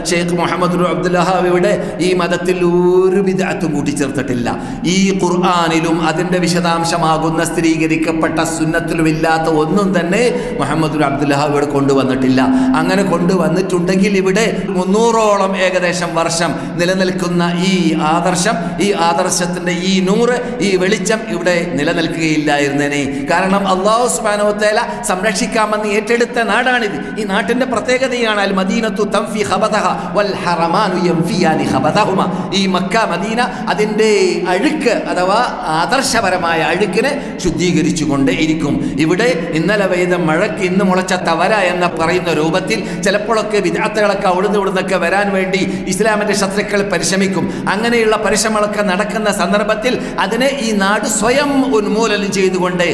ഷെയ്ഖ് മുഹമ്മദ് അബ്ദുൽ വഹാബിയുടെ ഈ മതത്തിൽ ഒരു ബിദ്അത്തും കൂട്ടിച്ചേർത്തിട്ടില്ല. ഈ ഖുർആനിലും അതിൻ്റെ വിശദാംശമാകുന്ന സ്ഥിരീകരിക്കപ്പെട്ട സുന്നത്തിലും ഇല്ലാത്ത ഒന്നും തന്നെ മുഹമ്മദ് അബ്ദുൽ വഹാബിയുടെ കൊണ്ടുവന്നിട്ടില്ല. അങ്ങനെ കൊണ്ടുവന്നിട്ടുണ്ടെങ്കിൽ ഇവിടെ 300ഓളം ഏകദേശം വർഷം നിലനിൽക്കുന്ന ഈ ആദർശത്തിൻ്റെ ഈ നൂറ്, ഈ വെളിച്ചം ഇവിടെ നിലനിൽക്കുകയില്ലായിരുന്നേനെ. കാരണം അല്ലാഹു സുബ്ഹാനഹു വ തആല സംരക്ഷിക്കാമെന്ന് ഏറ്റെടുത്ത നാടാണിത്. ഈ നാട്ടിൻ്റെ പ്രത്യേകതയാണ് അൽ മദീനത്തു തൻഫി ഖബതഹ വൽ ഹറമാനു യൻഫിയാനി ഖബതഹുമ. ഈ മക്ക മദീന അതിൻ്റെ അഴുക്ക് അഥവാ ആദർശപരമായ അഴുക്കിനെ ശുദ്ധീകരിച്ചുകൊണ്ട് ഇരിക്കും. ഇവിടെ ഇന്നലെ പെയ്ത മഴയ്ക്ക് ഇന്ന് മുളച്ച തവര എന്ന് പറയുന്ന രൂപത്തിൽ ചിലപ്പോഴൊക്കെ വിദ്അത്തുകളൊക്കെ അവിടുന്നൊക്കെ വരാൻ വേണ്ടി ഇസ്ലാമിൻ്റെ ശത്രുക്കൾ പരിശ്രമിക്കും. അങ്ങനെയുള്ള പരിശ്രമങ്ങളൊക്കെ നടക്കുന്ന സന്ദർഭത്തിൽ അതിനെ ഈ നാട് സ്വയം ഉന്മൂലനം ചെയ്തുകൊണ്ട്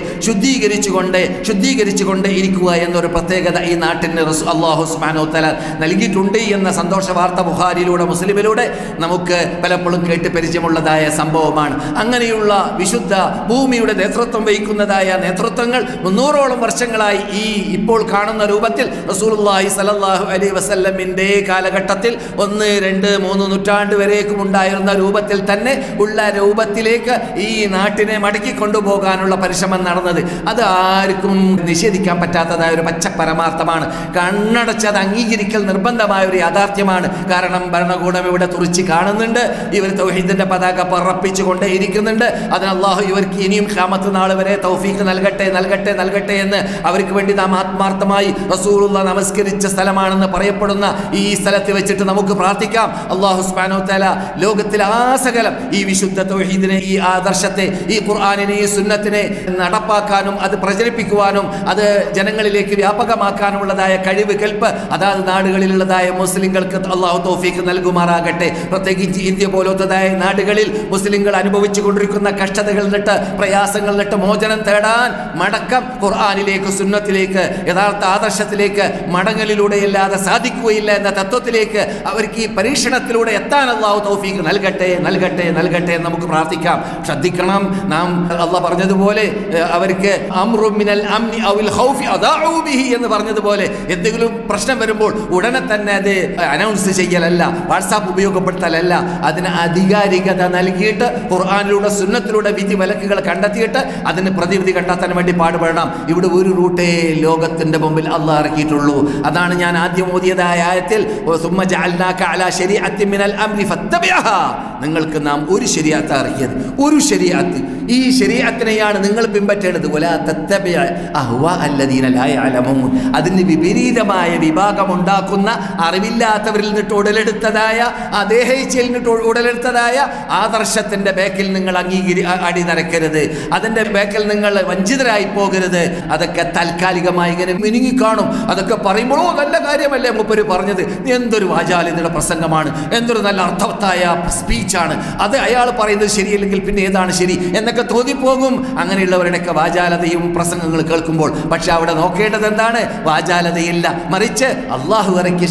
ശുദ്ധീകരിച്ചുകൊണ്ട് ഇരിക്കുക എന്നൊരു പ്രത്യേകത ഈ നാട്ടിന് അല്ലാഹു സുബ്ഹാനഹു വ തആല നൽകിയിട്ടുണ്ട് എന്ന സന്തോഷ വാർത്ത ബുഖാരിയിലൂടെ മുസ്ലിമിലൂടെ നമുക്ക് പലപ്പോഴും കേട്ട് പരിചയമുള്ളതായ സംഭവമാണ്. അങ്ങനെയുള്ള വിശുദ്ധ ഭൂമിയുടെ നേതൃത്വം വഹിക്കുന്നതായ നേതൃത്വങ്ങൾ 300ഓളം വർഷങ്ങളായി ഈ ഇപ്പോൾ കാണുന്ന രൂപത്തിൽ റസൂലുള്ളാഹി സ്വല്ലല്ലാഹു അലൈഹി വസല്ലമിൻ്റെ കാലഘട്ടത്തിൽ 1, 2, 3 നൂറ്റാണ്ട് വരേക്കും ഉണ്ടായിരുന്ന രൂപത്തിൽ തന്നെ ഉള്ള രൂപത്തിലേക്ക് ഈ നാട്ടിനെ മടക്കി കൊണ്ടുപോകാനുള്ള പരിശ്രമം നടന്നത് അത് ആർക്കും നിഷേധിക്കാൻ പറ്റാത്തതായ ഒരു പച്ച പരമാർത്ഥമാണ്. കണ്ണടച്ചത് അംഗീകരിക്കൽ നിർബന്ധമായ ഒരു യാഥാർത്ഥ്യമാണ്. കാരണം ഭരണകൂടം ഇവിടെ തുറിച്ച് കാണുന്നുണ്ട്. ഇവർ തൗഹീദിന്റെ പതാക പറപ്പിച്ചു കൊണ്ടേ ഇരിക്കുന്നുണ്ട്. അതിന് അല്ലാഹു ഇവർക്ക് ഇനിയും ഖിയാമത്ത് നാൾ വരെ തൗഫീഖ് നൽകട്ടെ എന്ന് അവർക്ക് വേണ്ടി നാം ആത്മാർത്ഥമായി റസൂലുള്ളാഹി നമസ്കരിച്ച സ്ഥലമാണെന്ന് പറയപ്പെടുന്ന ഈ സ്ഥലത്ത് വെച്ചിട്ട് നമുക്ക് പ്രാർത്ഥിക്കാം. അല്ലാഹു സുബ്ഹാനഹു വ തആല ലോകത്തിൽ ആസകലം ഈ വിശുദ്ധ തൗഹീദിനെ, ഈ ആദർശത്തെ, ഈ ഖുർആനിനെ, ഈ സുന്നത്തിനെ നടപ്പാക്കാനും അത് പ്രചരിപ്പിക്കുവാനും അത് ജനങ്ങളിലേക്ക് വ്യാപകമാക്കാനുമുള്ളതായ കഴിവ് കെൽപ്പ് അതാത് നാടുകളിലുള്ളതായ മുസ്ലിങ്ങൾക്ക് അല്ലാഹു തൗഫീഖ് നൽകുമാറാകട്ടെ. പ്രത്യേകിച്ച് ഇന്ത്യ പോലത്തതായ നാടുകളിൽ മുസ്ലിങ്ങൾ അനുഭവിച്ചു കൊണ്ടിരിക്കുന്ന കഷ്ടതകളിൽ നിന്നിട്ട്, പ്രയാസങ്ങളിൽ നിന്നിട്ട് മോചനം തേടാൻ മടക്കം ഖുർആനിലേക്ക്, സുന്നത്തിലേക്ക്, യഥാർത്ഥ ആദർശത്തിലേക്ക് മടങ്ങലിലൂടെയല്ലാതെ സാധിക്കുകയില്ല എന്ന തത്വത്തിലേക്ക് അവർക്ക് ഈ പരീക്ഷണത്തിലൂടെ എത്താൻ അല്ലാഹു തൗഫീഖ് നൽകട്ടെ എന്ന് നമുക്ക് പ്രാർത്ഥിക്കാം. ശ്രദ്ധിക്കണം, നാം അല്ലാഹ് പറഞ്ഞതുപോലെ അവർക്ക് അംറു മിനൽ അംനി ഔൽ ഖൗഫി അദാഉ ബിഹി എന്ന് പറഞ്ഞതുപോലെ എന്തെങ്കിലും പ്രശ്നം വരുമ്പോൾ ഉടനെ തന്നെ അത് അനൗൺസ് ചെയ്യലല്ല, വാട്സാപ്പ് ഉപയോഗപ്പെടുത്തലല്ല, അതിന് ആധികാരികത നൽകിയിട്ട് ഖുർആനിലൂടെ, സുന്നത്തിലൂടെ വിധി വിലക്കുകൾ കണ്ടെത്തിയിട്ട് അതിന് പ്രതിവിധി കണ്ടെത്താൻ വേണ്ടി പാടുപെടണം. ഇവിടെ ഒരു റൂട്ടേ ലോകത്തിന്റെ മുമ്പിൽ അല്ലാഹ് ഇറക്കിയിട്ടുള്ളൂ. അതാണ് ഞാൻ ആദ്യം ഓതിയതായ ആയത്തിൽ സുമ്മ ജഅൽനാക അലാ ശരീഅത്തിൻ മിനൽ അംരി ഫത്തബിഅഹാ. നിങ്ങൾക്ക് നാം ഒരു ശരീഅത്ത് ഇറക്കിയത്, ഒരു ശരീഅത്ത്, ഈ ശരീഅത്തിനെയാണ് നിങ്ങൾ പിൻപറ്റേണ്ടത്. വലാ തത്തബിഅ അഹ്വാ അല്ലദീന ലാ യഅലമൂൻ. അതിന് വിപരീതമായ വിഭാഗമുണ്ടാക്കുന്ന അറിവില്ലാത്തവരിൽ നിന്നിട്ട് ഉടലെടുത്തതായ, ദേഹേച്ഛയിൽ നിന്നിട്ട് ഉടലെടുത്തതായ ആദർശത്തിന്റെ ബേക്കിൽ നിങ്ങൾ അടിനരക്കരുത്. അതിന്റെ ബേക്കിൽ നിങ്ങൾ വഞ്ചിതരായി പോകരുത്. അതൊക്കെ താൽക്കാലികമായി ഇങ്ങനെ മിനുങ്ങിക്കാണും. അതൊക്കെ പറയുമ്പോഴോ നല്ല കാര്യമല്ലേ മൂപ്പര് പറഞ്ഞത്, എന്തൊരു വാചാലിതയുടെ പ്രസംഗമാണ്, എന്തൊരു നല്ല അർത്ഥവത്തായ സ്പീച്ചാണ്, അത് അയാൾ പറയുന്നത് ശരിയല്ലെങ്കിൽ പിന്നെ ഏതാണ് ശരി എന്നൊക്കെ തോന്നിപ്പോകും. അങ്ങനെയുള്ളവരുടെയൊക്കെ വാചാലതയും പ്രസംഗങ്ങൾ കേൾക്കുമ്പോൾ. പക്ഷെ അവിടെ നോക്കേണ്ടത് എന്താണ്? വാചാലതയില്ല, മറിച്ച് അള്ളാഹു ഇറക്കിയ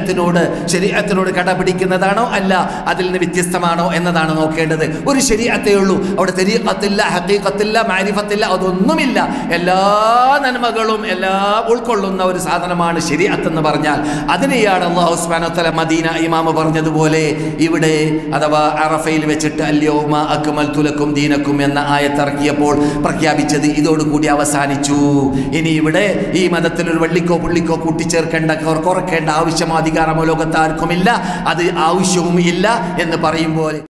ശരീഅത്തിനോട് കടപിടിക്കുന്നതാണോ അല്ല അതിൽ നിന്ന് വ്യത്യസ്തമാണോ എന്നതാണ് നോക്കേണ്ടത്. ഒരു ശരീഅത്തേ ഉള്ളൂ. അവിടെ തരീഖത്തില്ല, ഹഖീഖത്തില്ല, മാരിഫത്തില്ല, അതൊന്നുമില്ല. എല്ലാ നന്മകളും എല്ലാം ഉൾക്കൊള്ളുന്ന ഒരു സാധനമാണ് ശരീഅത്ത് എന്ന് പറഞ്ഞാൽ. അതിനെയാണ് അല്ലാഹു സുബ്ഹാനഹു വ തആല മദീന ഇമാമ പറഞ്ഞതുപോലെ ഇവിടെ അഥവാ അറഫയിൽ വെച്ചിട്ട് അൽയൗമ അക്മൽതു ലക്കും ദീനക്കും എന്ന ആയത്ത് ഇറക്കിയപ്പോൾ പ്രഖ്യാപിച്ചത് ഇതോടുകൂടി അവസാനിച്ചു. ഇനി ഇവിടെ ഈ മതത്തിൽ ഒരു വള്ളിക്കോ പുള്ളിക്കോ കൂട്ടിച്ചേർക്കേണ്ട, കുറക്കേണ്ട ആവശ്യമോ അധികാരമോ ലോകത്ത് ആർക്കുമില്ല. അത് ആവശ്യവും ഇല്ല എന്ന് പറയുമ്പോൾ